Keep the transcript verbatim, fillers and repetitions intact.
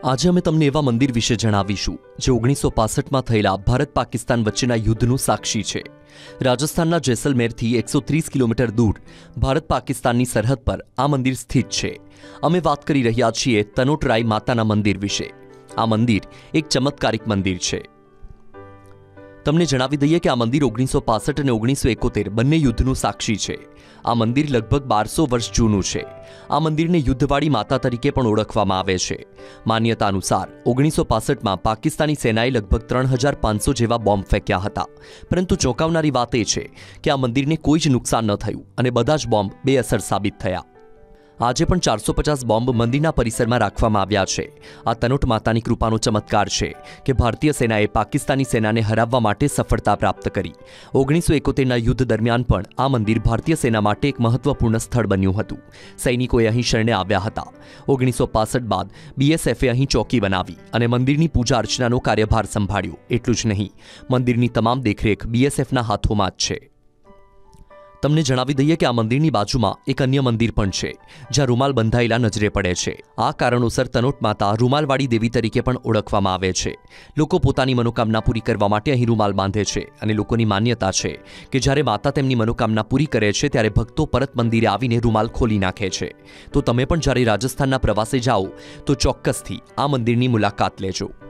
આજે અમે તમને એવા મંદિર વિશે જણાવીશું જે ઓગણીસો પાસઠમાં થયેલા ભારત પાકિસ્તાન વચ્ચેના યુદ્ધનું સાક્ષી છે। રાજસ્થાનના જેસલમેરથી એકસો ત્રીસ કિલોમીટર દૂર ભારત પાકિસ્તાનની સરહદ પર આ મંદિર સ્થિત છે। અમે વાત કરી રહ્યા છીએ તનોટરાય માતાના મંદિર વિશે। આ મંદિર એક ચમત્કારિક મંદિર છે। તમને જણાવી દઈએ કે આ મંદિર ઓગણીસો પાસઠ અને ઓગણીસો એકોતેર બંને યુદ્ધનું સાક્ષી છે। આ મંદિર લગભગ બારસો વર્ષ જૂનું છે। આ મંદિરને યુદ્ધવાળી માતા તરીકે પણ ઓળખવામાં આવે છે। માન્યતા અનુસાર ઓગણીસો પાસઠમાં પાકિસ્તાની સેનાએ લગભગ ત્રણ હજાર પાંચસો જેવા બોમ્બ ફેંક્યા હતા, પરંતુ ચોંકાવનારી વાત એ છે કે આ મંદિરને કોઈ જ નુકસાન ન થયું અને બધા જ બોમ્બ બેઅસર સાબિત થયા। આજે પણ ચારસો પચાસ બોમ્બ મંદિરના પરિસરમાં રાખવામાં આવ્યા છે। આ તનોટ માતાની કૃપાનો ચમત્કાર છે કે ભારતીય સેનાએ પાકિસ્તાની સેનાને હરાવવા માટે સફળતા પ્રાપ્ત કરી। ઓગણીસો એકોતેરના યુદ્ધ દરમિયાન પણ આ મંદિર ભારતીય સેના માટે એક મહત્વપૂર્ણ સ્થળ બન્યું હતું। સૈનિકોએ અહીં શરણે આવ્યા હતા। ઓગણીસો પાસઠ બાદ બીએસએફે અહીં ચોકી બનાવી અને મંદિરની પૂજા અર્ચનાનો કાર્યભાર સંભાળ્યો। એટલું જ નહીં, મંદિરની તમામ દેખરેખ બીએસએફના હાથોમાં જ છે। તમને જણાવી દઈએ કે આ મંદિરની બાજુમાં એક અન્ય મંદિર પણ છે જ્યાં રૂમાલ બંધાયેલા નજરે પડે છે। આ કારણોસર તનોટ માતા રૂમાલવાળી દેવી તરીકે પણ ઓળખવામાં આવે છે। લોકો પોતાની મનોકામના પૂરી કરવા માટે અહીં રૂમાલ બાંધે છે અને લોકોની માન્યતા છે કે જ્યારે માતા તેમની મનોકામના પૂરી કરે છે ત્યારે ભક્તો પરત મંદિરે આવીને રૂમાલ ખોલી નાખે છે। તો તમે પણ જ્યારે રાજસ્થાનના પ્રવાસે જાઓ તો ચોક્કસથી આ મંદિરની મુલાકાત લેજો।